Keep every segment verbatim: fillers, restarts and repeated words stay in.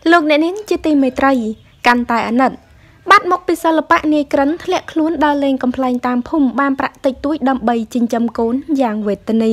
លោកអ្នកនាងជាទីមេត្រីកាន់តែអាណិតបាត់មកពីសិល្បៈនាយក្រិនធ្លាក់ខ្លួនដើរលេងកំ pl ែងតាមភូមិបានប្រាក់តិចតួចដើម្បីចិញ្ចឹមកូនយ៉ាងវេទនា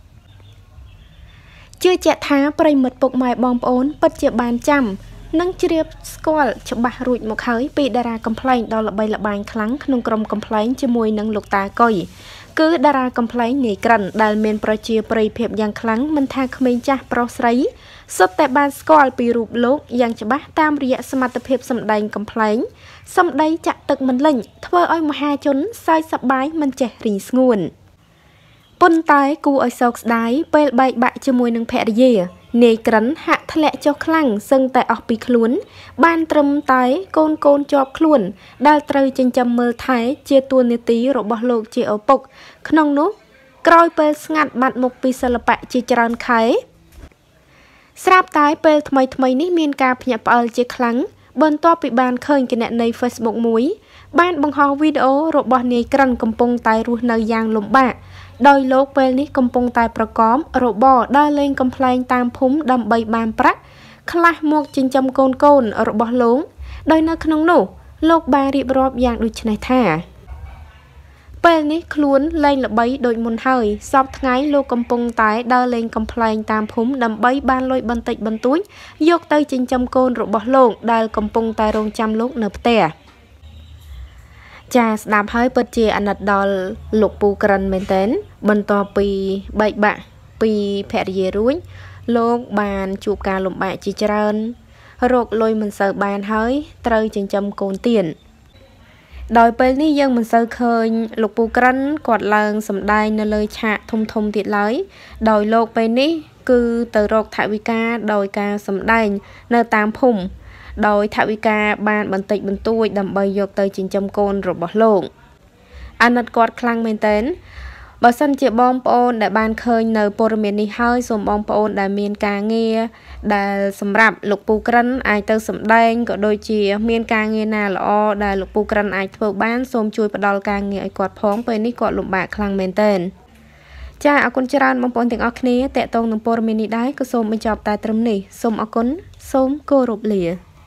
ជឿជាក់ថាប្រិមិត្តពុកម៉ែបងប្អូនពិតជាបានចាំនិងជ្រាបស្គាល់ច្បាស់រួចមកហើយពីតារាកំ pl ែងដ៏ល្បីល្បាញខ្លាំងក្នុងក្រុមកំ pl ែងជាមួយនឹងលោកតាកុយគឺតារាកំ pl ែងនាយក្រិនដែលមានប្រជាប្រិយភាពយ៉ាងខ្លាំងមិនថាក្មេងចាស់ប្រុសស្រីសុទ្ធតែបានស្គាល់ពីរូបលោកយ៉ាងច្បាស់តាមរយៈសមត្ថភាពសម្ដែងកំ pl ែងសម្ដីចាក់ទឹកមិនលេញធ្វើឲ្យមហាជនសើចសប្បាយមិនចេះរីងស្ងួនប៉ុន្តែគូឲ្យសោកស្ដាយពេលបែកបាក់ជាមួយនឹងភរិយានាយក្រិនហាក់ធ្លាក់ចុះខ្លាំងសឹងតែអស់ពីខ្លួនបានត្រឹមតែកូនកូនជាប់ខ្លួនដែលត្រូវចិញ្ចឹមមើលថែជាតួនាទីរបស់លោកជាឪពុកក្នុងនោះក្រោយពេលស្ងាត់បាត់មុខពីសិល្បៈជាច្រើនខែស្រាប់តែពេលថ្មីថ្មីនេះមានការភ្ញាក់ផ្អើលជាខ្លាំងបន្ទាប់ពីបានឃើញគណនី Facebook មួយបានបង្ហោះវីដេអូរបស់នាយក្រិនកំពុងតែរស់នៅយ៉ាងលំបាកដោយលោកពេលនេះកំពុងតែប្រកបរបរដើរលេងកំ pl ែងតាមភូមិដើម្បីបានប្រាក់ខ្លះមកចិញ្ចឹមកូនកូនរបស់លោកដោយនៅក្នុងនោះលោកបានរៀបរាប់យ៉ាងដូចនេះថាពេលនេះខ្លួនលែងល្បីដូចមុនហើយសពថ្ងៃលោកកំពុងតែដើរលេងកំ pl ែងតាមភូមិដើម្បីបានលុយបន្តិចបន្តួចយកទៅចិញ្ចឹមកូនរបស់លោកដែលកំពុងតែរងចាំលោកនៅផ្ទះចាស្ដាប់ហើយពិតជាអាណិតដល់លោកពូក្រិនមែនទែនបន្ទាប់ពីបែកបាក់ពីភរិយារួចលោកបានជួបការលំបាកជាច្រើនរកលុយមិនសូវបានហើយត្រូវចិញ្ចឹមកូនទៀតដោយពេលនេះយើងមិនសូវឃើញលោកពូក្រិនគាត់ឡើងសម្ដែងនៅលើឆាកធំធំទៀតឡើយដោយលោកពេលនេះគឺទៅរកថវិកាដោយការសម្ដែងនៅតាមភូមិដោយថវិកាបានបន្តិចបន្តួចដើម្បីយកទៅចិញ្ចឹមកូនរបស់លោកអាណិតគាត់ខ្លាំងមែនទែនបើសិនជាបងប្អូនដែលបានឃើញនៅព័ត៌មាននេះហើយសូមបងប្អូនដែលមានការងារដែលសម្រាប់លោកពូក្រិនអាចទៅសម្ដែងក៏ដូចជាមានការងារណាល្អដែលលោកពូក្រិនអាចធ្វើបានសូមជួយផ្ដល់ការងារឲ្យគាត់ផងពេលនេះគាត់លំបាកខ្លាំងមែនទែនចាអរគុណច្រើនបងប្អូនទាំងអស់គ្នាតេតងនឹងព័ត៌មាននេះដែរក៏សូមបញ្ចប់តែត្រឹមនេះសូមអរគុណសូមគោរពលា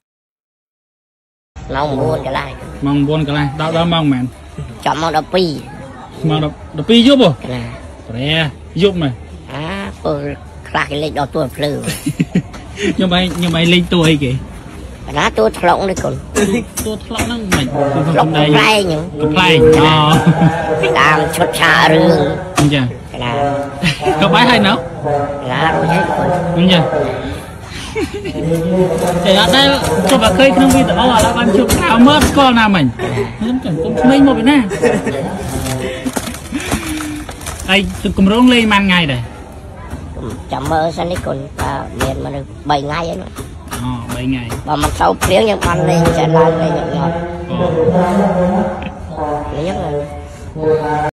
ម៉ោងchínកន្លះម៉ោងchínកន្លះដល់ដល់ម៉ោងមែនចាប់ម៉ោង12 ម៉ោង12យប់ហ៎ណាប្រែយប់មែនអាពលខ្លះគេលេងដល់ទួភ្លឺខ្ញុំឯងខ្ញុំឯងលេងទួអីគេណាទួថ្លុកនេះកូនទួថ្លុកហ្នឹងមិនកំដែងកំ pl ែងកំ pl ែងអូតាមឈុតឆារឿងអញ្ចឹងណាក៏បាយហើយនៅណារួចហើយកូនអញ្ចឹងតែអត់ដែលជប់តែឃើញក្នុងវីដេអូឥឡូវបានជួបក្រៅមើលស្គាល់ណាមិញខ្ញុំចាំគុំក្មេងមកពីណាហើយទឹកគម្រោងលេងមួយថ្ងៃដែរចាំមើលសិននេះកូនតើមានមនុស្ស3ថ្ងៃហ្នឹងអូ3ថ្ងៃបើមិនសូវព្រៀងយើងបានលេងចេះឡើងលេងញ៉ាំញ៉ាំលេង